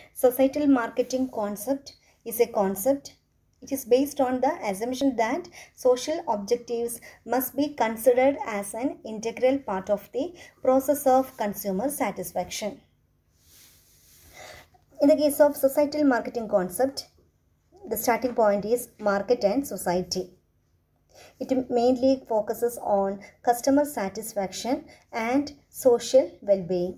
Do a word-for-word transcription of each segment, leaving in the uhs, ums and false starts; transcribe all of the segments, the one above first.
Societal marketing concept is a concept. It is based on the assumption that social objectives must be considered as an integral part of the process of consumer satisfaction. In the case of societal marketing concept, the starting point is market and society. It mainly focuses on customer satisfaction and social well-being.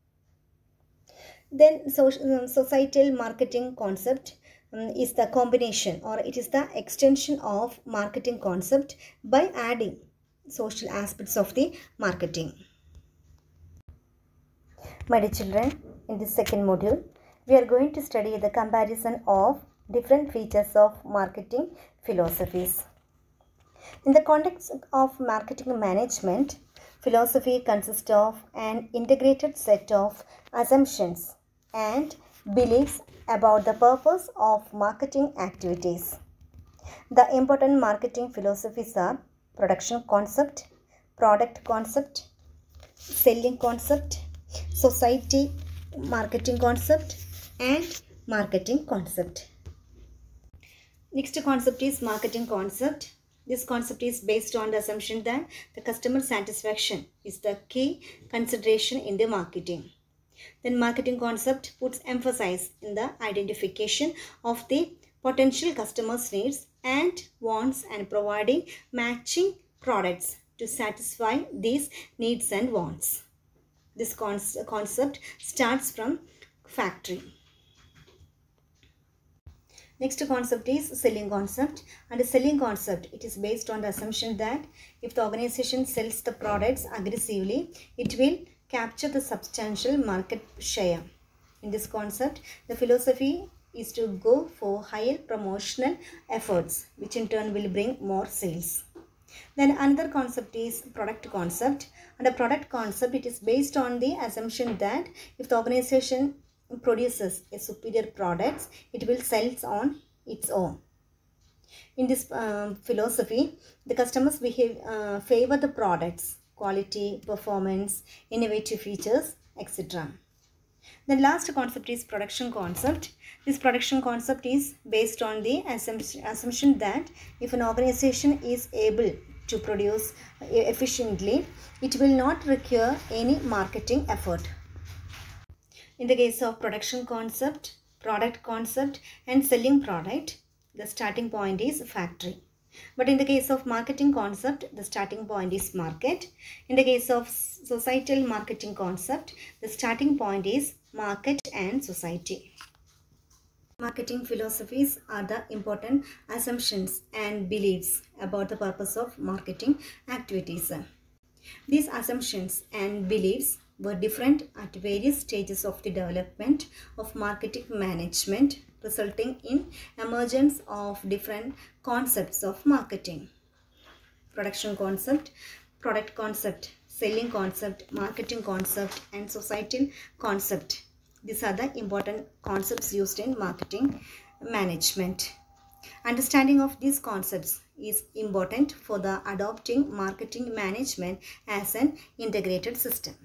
Then societal marketing concept um, is the combination, or it is the extension of marketing concept by adding social aspects of the marketing. My dear children, in this second module, we are going to study the comparison of different features of marketing philosophies. In the context of marketing management, philosophy consists of an integrated set of assumptions and beliefs about the purpose of marketing activities. The important marketing philosophies are production concept, product concept, selling concept, society marketing concept, and marketing concept. Next concept is marketing concept. This concept is based on the assumption that the customer satisfaction is the key consideration in the marketing. Then marketing concept puts emphasis in the identification of the potential customers' needs and wants and providing matching products to satisfy these needs and wants. This concept starts from factory. Next concept is selling concept. And the selling concept, it is based on the assumption that if the organization sells the products aggressively, it will capture the substantial market share. In this concept, the philosophy is to go for higher promotional efforts, which in turn will bring more sales. Then another concept is product concept. And the product concept, it is based on the assumption that if the organization produces a superior products, it will sell on its own. In this uh, philosophy, the customers behave, uh, favor the products, quality, performance, innovative features, et cetera. The last concept is production concept. This production concept is based on the assumption that if an organization is able to produce efficiently, it will not require any marketing effort. In the case of production concept, product concept, and selling product, the starting point is factory. But in the case of marketing concept, the starting point is market. In the case of societal marketing concept, the starting point is market and society. Marketing philosophies are the important assumptions and beliefs about the purpose of marketing activities. These assumptions and beliefs were different at various stages of the development of marketing management, resulting in emergence of different concepts of marketing. Production concept, product concept, selling concept, marketing concept, and societal concept. These are the important concepts used in marketing management. Understanding of these concepts is important for the adopting marketing management as an integrated system.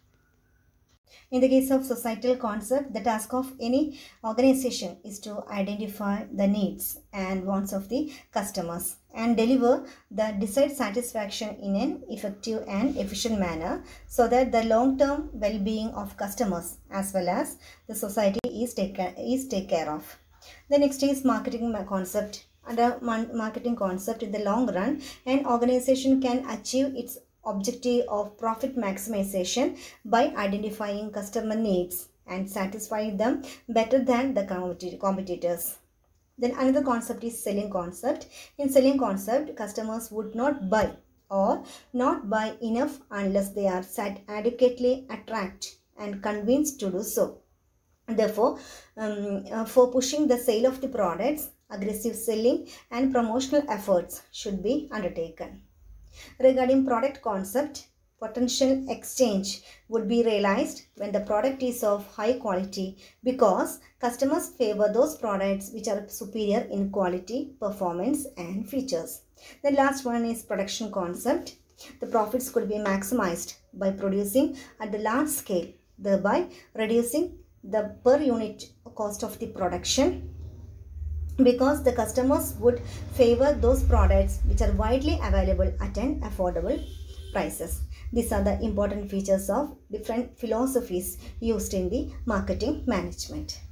In the case of societal concept, the task of any organization is to identify the needs and wants of the customers and deliver the desired satisfaction in an effective and efficient manner so that the long-term well-being of customers as well as the society is taken is taken care of. The next is marketing concept. Under marketing concept, in the long run, an organization can achieve its objective of profit maximization by identifying customer needs and satisfying them better than the competitors. Then another concept is selling concept. In selling concept, customers would not buy or not buy enough unless they are adequately attracted and convinced to do so. Therefore, um, uh, for pushing the sale of the products, aggressive selling and promotional efforts should be undertaken. Regarding product concept, potential exchange would be realized when the product is of high quality because customers favor those products which are superior in quality, performance and features. The last one is production concept. The profits could be maximized by producing at the large scale, thereby reducing the per unit cost of the production, because the customers would favor those products which are widely available at an affordable prices. These are the important features of different philosophies used in the marketing management.